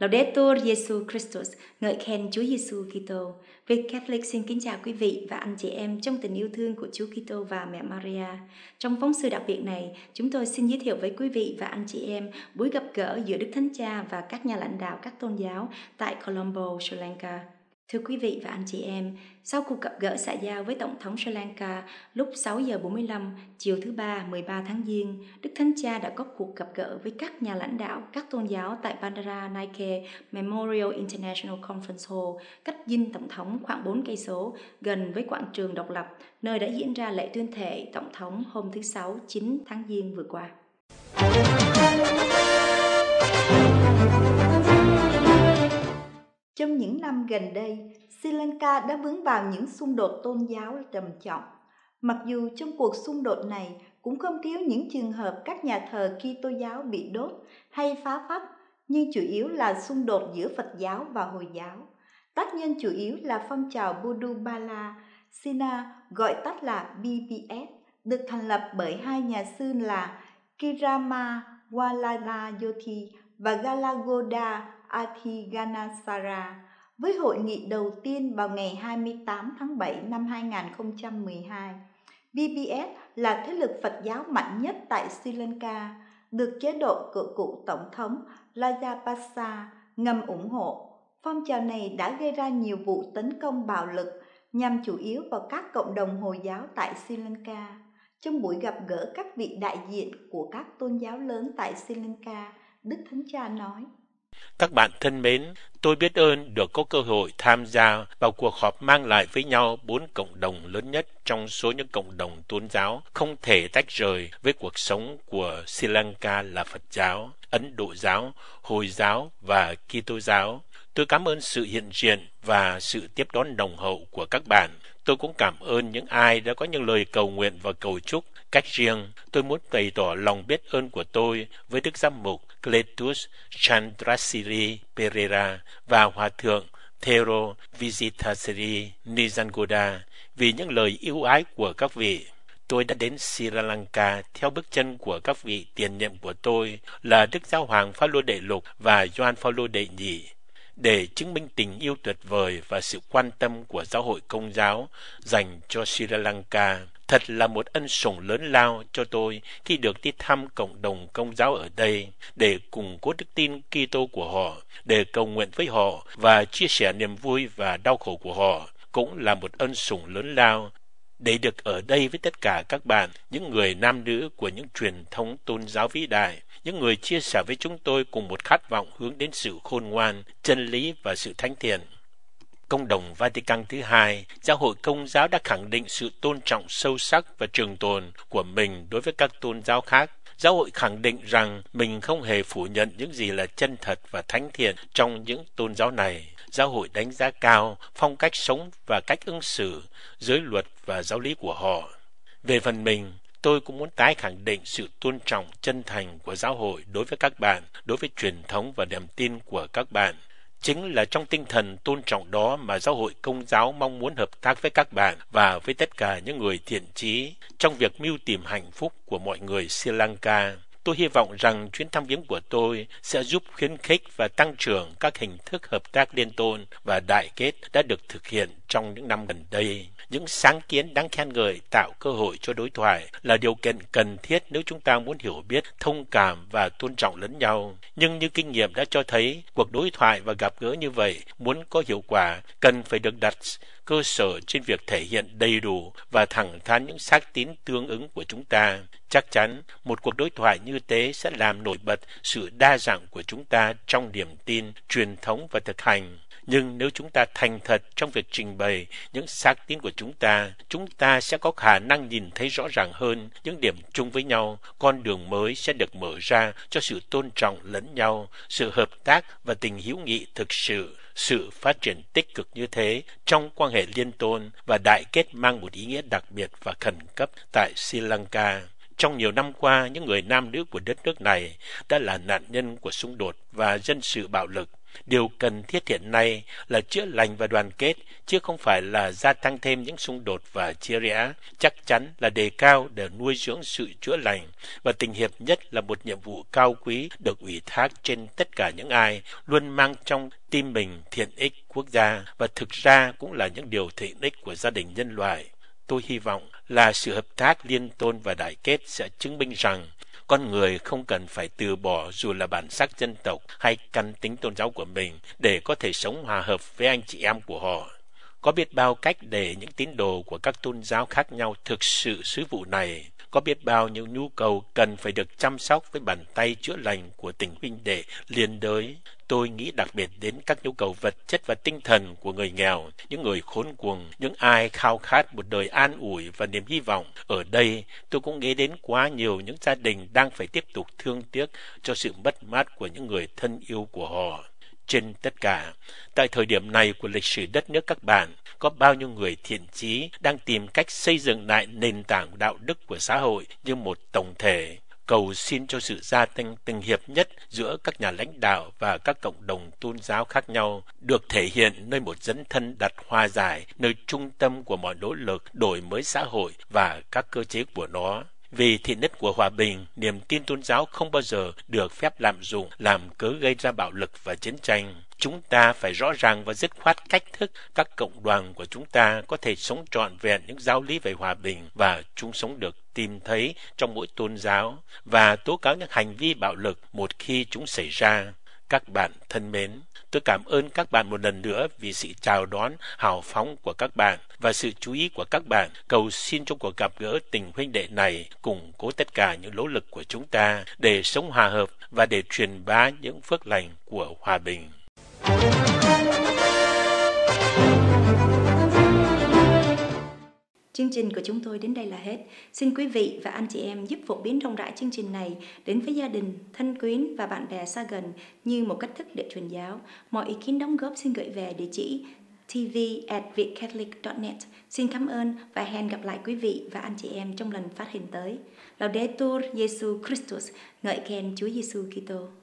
Laudetur Jesus Christus, ngợi khen Chúa Giêsu Kitô. Việt Catholic xin kính chào quý vị và anh chị em trong tình yêu thương của Chúa Kitô và mẹ Maria. Trong phóng sự đặc biệt này, chúng tôi xin giới thiệu với quý vị và anh chị em buổi gặp gỡ giữa Đức Thánh Cha và các nhà lãnh đạo các tôn giáo tại Colombo, Sri Lanka. Thưa quý vị và anh chị em, sau cuộc gặp gỡ xã giao với Tổng thống Sri Lanka lúc 6 giờ 45 chiều thứ Ba 13 tháng Giêng, Đức Thánh Cha đã có cuộc gặp gỡ với các nhà lãnh đạo các tôn giáo tại Bandara Nike Memorial International Conference Hall, cách dinh Tổng thống khoảng 4 cây số, gần với quảng trường Độc lập, nơi đã diễn ra lễ tuyên thệ Tổng thống hôm thứ Sáu 9 tháng Giêng vừa qua. Trong những năm gần đây, Sri Lanka đã vướng vào những xung đột tôn giáo trầm trọng. Mặc dù trong cuộc xung đột này cũng không thiếu những trường hợp các nhà thờ Kitô giáo bị đốt hay phá phách, nhưng chủ yếu là xung đột giữa Phật giáo và Hồi giáo. Tác nhân chủ yếu là phong trào Bodubala Sina, gọi tắt là BBS, được thành lập bởi hai nhà sư là Kirama Walalayothi và Galagoda Athiganasara, với hội nghị đầu tiên vào ngày 28 tháng 7 năm 2012. BBS là thế lực Phật giáo mạnh nhất tại Sri Lanka, được chế độ cựu cựu Tổng thống Rajapaksa ngầm ủng hộ. Phong trào này đã gây ra nhiều vụ tấn công bạo lực nhằm chủ yếu vào các cộng đồng Hồi giáo tại Sri Lanka. Trong buổi gặp gỡ các vị đại diện của các tôn giáo lớn tại Sri Lanka, Đức Thánh Cha nói: Các bạn thân mến, tôi biết ơn được có cơ hội tham gia vào cuộc họp mang lại với nhau 4 cộng đồng lớn nhất trong số những cộng đồng tôn giáo không thể tách rời với cuộc sống của Sri Lanka là Phật giáo, Ấn Độ giáo, Hồi giáo và Kitô giáo. Tôi cảm ơn sự hiện diện và sự tiếp đón nồng hậu của các bạn. Tôi cũng cảm ơn những ai đã có những lời cầu nguyện và cầu chúc. Cách riêng, tôi muốn bày tỏ lòng biết ơn của tôi với Đức Giám mục Cletus Chandrasiri Pereira và Hòa thượng Thero Visitasiri Nijangoda vì những lời yêu ái của các vị. Tôi đã đến Sri Lanka theo bước chân của các vị tiền nhiệm của tôi là Đức Giáo hoàng Phaolô Đệ Lục và Gioan Phaolô Đệ Nhị, để chứng minh tình yêu tuyệt vời và sự quan tâm của giáo hội Công giáo dành cho Sri Lanka. Thật là một ân sủng lớn lao cho tôi khi được đi thăm cộng đồng Công giáo ở đây, để củng cố đức tin Kitô của họ, để cầu nguyện với họ và chia sẻ niềm vui và đau khổ của họ. Cũng là một ân sủng lớn lao để được ở đây với tất cả các bạn, những người nam nữ của những truyền thống tôn giáo vĩ đại, những người chia sẻ với chúng tôi cùng một khát vọng hướng đến sự khôn ngoan, chân lý và sự thánh thiện. Công đồng Vatican thứ hai, Giáo hội Công giáo đã khẳng định sự tôn trọng sâu sắc và trường tồn của mình đối với các tôn giáo khác. Giáo hội khẳng định rằng mình không hề phủ nhận những gì là chân thật và thánh thiện trong những tôn giáo này. Giáo hội đánh giá cao phong cách sống và cách ứng xử, giới luật và giáo lý của họ. Về phần mình, tôi cũng muốn tái khẳng định sự tôn trọng chân thành của giáo hội đối với các bạn, đối với truyền thống và niềm tin của các bạn. Chính là trong tinh thần tôn trọng đó mà Giáo hội Công giáo mong muốn hợp tác với các bạn và với tất cả những người thiện chí trong việc mưu tìm hạnh phúc của mọi người Sri Lanka. Tôi hy vọng rằng chuyến thăm viếng của tôi sẽ giúp khuyến khích và tăng trưởng các hình thức hợp tác liên tôn và đại kết đã được thực hiện trong những năm gần đây. Những sáng kiến đáng khen ngợi tạo cơ hội cho đối thoại là điều kiện cần thiết nếu chúng ta muốn hiểu biết, thông cảm và tôn trọng lẫn nhau. Nhưng như kinh nghiệm đã cho thấy, cuộc đối thoại và gặp gỡ như vậy muốn có hiệu quả cần phải được đặt cơ sở trên việc thể hiện đầy đủ và thẳng thắn những xác tín tương ứng của chúng ta. Chắc chắn một cuộc đối thoại như thế sẽ làm nổi bật sự đa dạng của chúng ta trong niềm tin, truyền thống và thực hành. Nhưng nếu chúng ta thành thật trong việc trình bày những xác tín của chúng ta sẽ có khả năng nhìn thấy rõ ràng hơn những điểm chung với nhau, con đường mới sẽ được mở ra cho sự tôn trọng lẫn nhau, sự hợp tác và tình hữu nghị thực sự. Sự phát triển tích cực như thế trong quan hệ liên tôn và đại kết mang một ý nghĩa đặc biệt và khẩn cấp tại Sri Lanka. Trong nhiều năm qua, những người nam nữ của đất nước này đã là nạn nhân của xung đột và dân sự bạo lực. Điều cần thiết hiện nay là chữa lành và đoàn kết, chứ không phải là gia tăng thêm những xung đột và chia rẽ. Chắc chắn là đề cao để nuôi dưỡng sự chữa lành, và tình hiệp nhất là một nhiệm vụ cao quý được ủy thác trên tất cả những ai luôn mang trong tim mình thiện ích quốc gia, và thực ra cũng là những điều thiện ích của gia đình nhân loại. Tôi hy vọng là sự hợp tác liên tôn và đại kết sẽ chứng minh rằng con người không cần phải từ bỏ dù là bản sắc dân tộc hay căn tính tôn giáo của mình để có thể sống hòa hợp với anh chị em của họ. Có biết bao cách để những tín đồ của các tôn giáo khác nhau thực sự sứ vụ này. Có biết bao những nhu cầu cần phải được chăm sóc với bàn tay chữa lành của tình huynh đệ liên đới. Tôi nghĩ đặc biệt đến các nhu cầu vật chất và tinh thần của người nghèo, những người khốn cùng, những ai khao khát một đời an ủi và niềm hy vọng. Ở đây, tôi cũng nghĩ đến quá nhiều những gia đình đang phải tiếp tục thương tiếc cho sự mất mát của những người thân yêu của họ. Trên tất cả, tại thời điểm này của lịch sử đất nước các bạn, có bao nhiêu người thiện chí đang tìm cách xây dựng lại nền tảng đạo đức của xã hội như một tổng thể. Cầu xin cho sự gia tăng tình hiệp nhất giữa các nhà lãnh đạo và các cộng đồng tôn giáo khác nhau được thể hiện nơi một dấn thân đặt hòa giải, nơi trung tâm của mọi nỗ lực đổi mới xã hội và các cơ chế của nó. Vì thiện ích của hòa bình, niềm tin tôn giáo không bao giờ được phép lạm dụng, làm cớ gây ra bạo lực và chiến tranh. Chúng ta phải rõ ràng và dứt khoát cách thức các cộng đoàn của chúng ta có thể sống trọn vẹn những giáo lý về hòa bình và chung sống được tìm thấy trong mỗi tôn giáo, và tố cáo những hành vi bạo lực một khi chúng xảy ra. Các bạn thân mến, tôi cảm ơn các bạn một lần nữa vì sự chào đón hào phóng của các bạn và sự chú ý của các bạn. Cầu xin trong cuộc gặp gỡ tình huynh đệ này củng cố tất cả những nỗ lực của chúng ta để sống hòa hợp và để truyền bá những phước lành của hòa bình. Chương trình của chúng tôi đến đây là hết. Xin quý vị và anh chị em giúp phổ biến rộng rãi chương trình này đến với gia đình, thân quyến và bạn bè xa gần như một cách thức để truyền giáo. Mọi ý kiến đóng góp xin gửi về địa chỉ tv@vietcatholic.net. Xin cảm ơn và hẹn gặp lại quý vị và anh chị em trong lần phát hình tới. Laudetur Jesus Christus, ngợi khen Chúa Giêsu Kitô.